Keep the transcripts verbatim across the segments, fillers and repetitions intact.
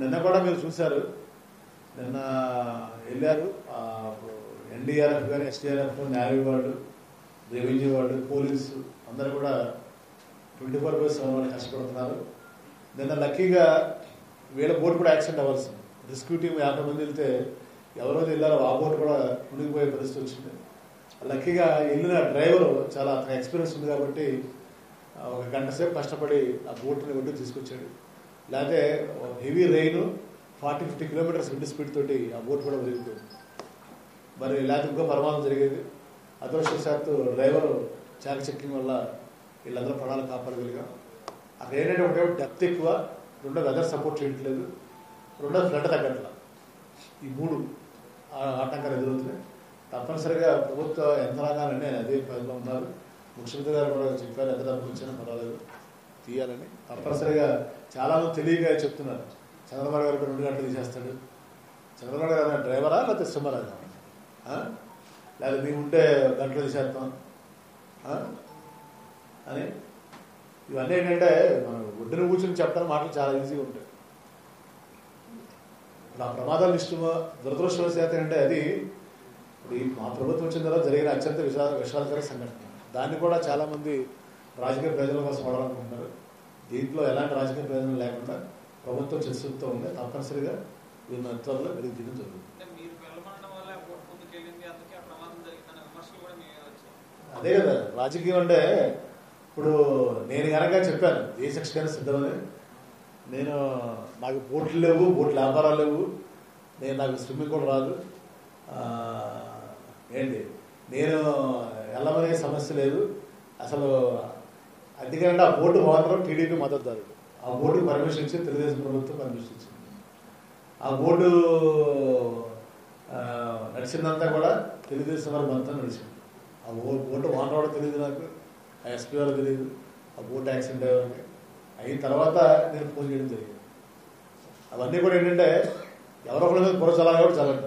నిన్న కూడా మీరు చూశారు, నిన్న వెళ్ళారు ఎన్డీఆర్ఎఫ్ కానీ ఎస్డీఆర్ఎఫ్ నేవీ వాళ్ళు, రెవెన్యూ వాళ్ళు, పోలీసు అందరూ కూడా ట్వంటీ ఫోర్ బై సెవెన్ వాళ్ళు కష్టపడుతున్నారు. నిన్న లక్కీగా వీళ్ళ బోట్ కూడా యాక్సిడెంట్ అవ్వాల్సింది. రెస్క్యూ టీం యాభై మంది వెళ్తే ఎవరైతే వెళ్ళారో ఆ బోట్ కూడా మునిగిపోయే పరిస్థితి వచ్చింది. లక్కీగా వెళ్ళిన డ్రైవరు చాలా అతనికి ఎక్స్పీరియన్స్ ఉంది కాబట్టి ఒక గంట సేపు కష్టపడి ఆ బోట్ని ఒడ్డుకు తీసుకొచ్చాడు. లేకపోతే heavy rain forty fifty kilometres wind speed తోటి ఆ బోట్ కూడా మునిగిపోయింది. మరి లేకపోతే ఇంకో ప్రమాదం జరిగేది. అదృష్టవశాత్తు డ్రైవరు చాకచక్యం వల్ల వీళ్ళందరూ ప్రాణాలు కాపాడగలిగాం. అక్కడ ఏంటంటే ఒకటే డెప్త్ ఎక్కువ, రెండో వెదర్ సపోర్ట్ చేయట్లేదు, రెండో ఫ్లడ్ తగ్గట్ల, ఈ మూడు ఆటంకాలు ఎదురవుతున్నాయి. తప్పనిసరిగా ప్రభుత్వ యంత్రాంగాలన్నీ అదే పనిలో ఉన్నారు. ముఖ్యమంత్రి గారు కూడా చెప్పారు, ఎంత డబ్బులు వచ్చినా పర్వాలేదు తీయాలని. తప్పనిసరిగా చాలా మంది తెలియక చెప్తున్నారు, చంద్రబాబు గారు రెండు గంటలు తీసేస్తాడు. చంద్రబాబు గారు ఏమైనా డ్రైవరా లేకపోతే సింహరాజా, లేదా మేము ఉంటే గంటలు తీసేస్తాం అని. ఇవన్నీ ఏంటంటే మనం ఒడ్డున కూర్చొని చెప్పడం మాటలు చాలా ఈజీగా ఉంటాయి. ఇప్పుడు ఆ ప్రమాదాలు ఇష్టమో దురదృష్టవశాతం అంటే అది ఇప్పుడు ఈ మా ప్రభుత్వం వచ్చిన తర్వాత జరిగిన అత్యంత విషా విషాదకర సంఘటన. దాన్ని కూడా చాలామంది రాజకీయ ప్రయోజనాల కోసం వాడాలనుకుంటున్నారు. దీంట్లో ఎలాంటి రాజకీయ ప్రయోజనం లేకుండా ప్రభుత్వం చర్చలతో ఉంది. తప్పనిసరిగా వీళ్ళ త్వరలో వెలుగు తీయడం జరుగుతుంది. అదే కదా రాజకీయం అంటే. ఇప్పుడు నేను కనుక చెప్పాను ఏ సెక్షన్కైనా సిద్ధమని, నేను నాకు బోట్లు లేవు, బోట్ల వ్యాపారాలు లేవు, నేను నాకు స్విమ్మింగ్ కూడా రాదు, ఏంటి నేను వెళ్ళమనే సమస్య లేదు అసలు. అందుకంటే ఆ బోర్డు ఓనరు టీడీపీ మద్దతుదారుడు. ఆ బోర్డుకి పర్మిషన్ ఇచ్చి తెలుగుదేశం ప్రభుత్వం పర్మిషన్ ఇచ్చింది. ఆ బోర్డు నడిచిందంతా కూడా తెలుగుదేశం వారి మద్దతు నడిచింది. ఆ బోర్డు ఓనర్ కూడా తెలియదు నాకు, ఆ ఎస్పీ వాళ్ళు తెలియదు, ఆ బోట్ యాక్సిడెంట్ అయ్యేవాళ్ళకి అయిన తర్వాత నేను ఫోన్ చేయడం జరిగింది. అవన్నీ కూడా ఏంటంటే ఎవరో ఒకరి మీద పొర చల్లాలి కూడా చల్లంటారు.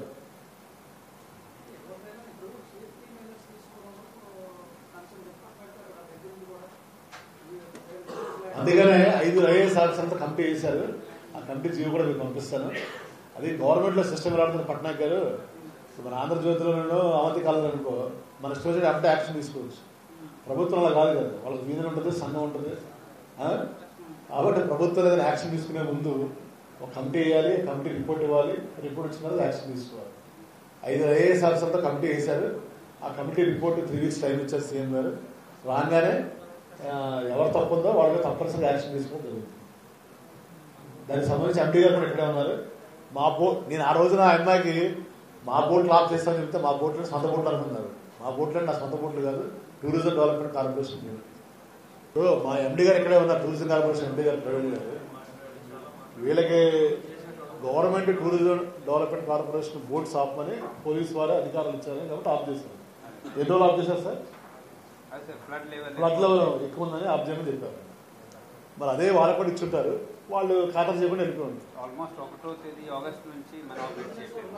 అందుకనే ఐదు ఐఏఎస్ ఆఫీసర్లతో కమిటీ చేశారు. ఆ కమిటీ జీవో కూడా మీకు పంపిస్తాను. అది గవర్నమెంట్లో సిస్టమ్ రాడుతున్న పట్నాయక్ గారు. మన ఆంధ్రజ్యోతిలోనూ అవంతి కాలంలో అనుకో మన స్టూడెంట్ అంటే యాక్షన్ తీసుకోవచ్చు. ప్రభుత్వం అలా కాదు కదా, వాళ్ళకి యూనియన్ ఉంటుంది, సంఘం ఉంటుంది. కాబట్టి ప్రభుత్వం ఏదైనా యాక్షన్ తీసుకునే ముందు ఒక కమిటీ వేయాలి, కమిటీ రిపోర్ట్ ఇవ్వాలి, రిపోర్ట్ ఇచ్చిన తర్వాత యాక్షన్ తీసుకోవాలి. ఐదు ఐఏఎస్ ఆఫీసర్లతో కమిటీ వేశారు. ఆ committee report three weeks time ఇచ్చారు సీఎం గారు. రాగానే ఎవరు తప్పుందో వాళ్ళకి తప్పనిసరిగా యాక్షన్ తీసుకోవడం జరుగుతుంది. దానికి సంబంధించి ఎంపీ గారు కూడా ఇక్కడే ఉన్నారు. మా బోట్ నేను ఆ రోజున ఆ అమ్మాయికి మా బోట్లు ఆఫ్ చేస్తామని చెప్తే మా బోట్లు సొంత బోట్లు అనుకున్నారు. మా బోట్లు నా సొంత బోట్లు కాదు, టూరిజం డెవలప్మెంట్ కార్పొరేషన్. ఇప్పుడు మా ఎండీ గారు ఇక్కడే ఉన్నారు, టూరిజం కార్పొరేషన్ ఎండీ గారు, ప్రవీణ్ గారు. వీళ్ళకి government tourism development corporation boats ఆపమని పోలీసు వారు అధికారులు ఇచ్చారని కాబట్టి ఆఫ్ చేశారు. ఎన్ని రోజులు ఆఫ్ చేశారు సార్? ఫ్లడ్ లెవెల్ ఎక్కువ ఉందని ఆఫ్ చేయమని చెప్పారు. మరి అదే వాళ్ళకు కూడా ఇచ్చుంటారు, వాళ్ళు ఖాతాలు చేయకుండా వెళ్ళిపోయింది. ఆల్మోస్ట్ ఒకటో తేదీ ఆగస్ట్ నుంచి మనం ఆపరేట్ చేసాం.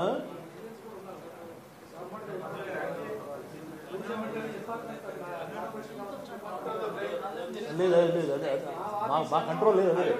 లేదు లేదు అదే మా మా కంట్రోల్ లేదు. అదే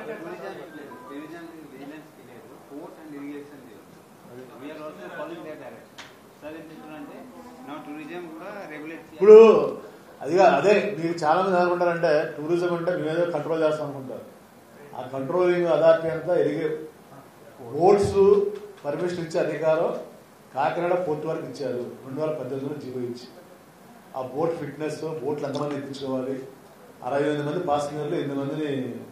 ఇప్పుడు అదిగా అదే మీరు చాలా మంది అనుకుంటారంటే టూరిజం అంటే మేమేదో కంట్రోల్ చేస్తాం అనుకుంటారు. ఆ కంట్రోలింగ్ అథారిటీ అంతా ఎరిగే బోట్స్ పర్మిషన్ ఇచ్చే అధికారం కాకినాడ పోర్టు వరకు ఇచ్చారు రెండు వేల పద్దెనిమిదిలో జీవో ఇచ్చి. ఆ బోట్ ఫిట్నెస్, బోట్లు ఎంతమంది ఎక్కించుకోవాలి, అరవై ఎనిమిది మంది పాసింజర్లు, ఎనిమిది మందిని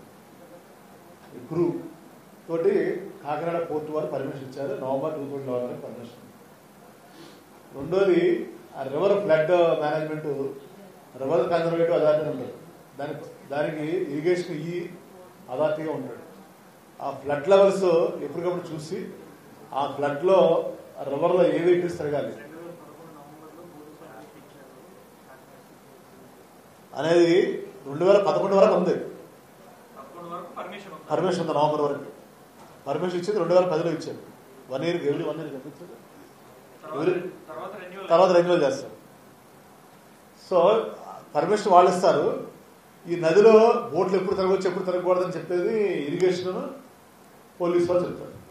క్రూ తోటి కాకినాడ పోర్టు వారు పర్మిషన్ ఇచ్చారు. November two thousand eleven permission. రెండోది ఆ river flood management river conservative authority ఉంటుంది. దానికి దానికి ఇరిగేషన్ ఈ అథారిటీగా ఉంటాడు. ఆ ఫ్లడ్ లెవెల్స్ ఎప్పటికప్పుడు చూసి ఆ ఫ్లడ్ లో రివర్ లో ఏ వెహికల్స్ తిరగాలి అనేది రెండు వేల పదకొండు వరకు ఉంది పర్మిషన్ ఉంది. నవంబర్ వరకు పర్మిషన్ ఇచ్చింది రెండు వేల పదిలో ఇచ్చారు. One year every one year కనిపించారు, తర్వాత రెన్యువల్ చేస్తారు. సో పర్మిషన్ వాళ్ళు ఇస్తారు. ఈ నదిలో బోట్లు ఎప్పుడు తిరగవచ్చు ఎప్పుడు తిరగకూడదని చెప్పేది ఇరిగేషన్ పోలీసు వాళ్ళు చెప్తారు.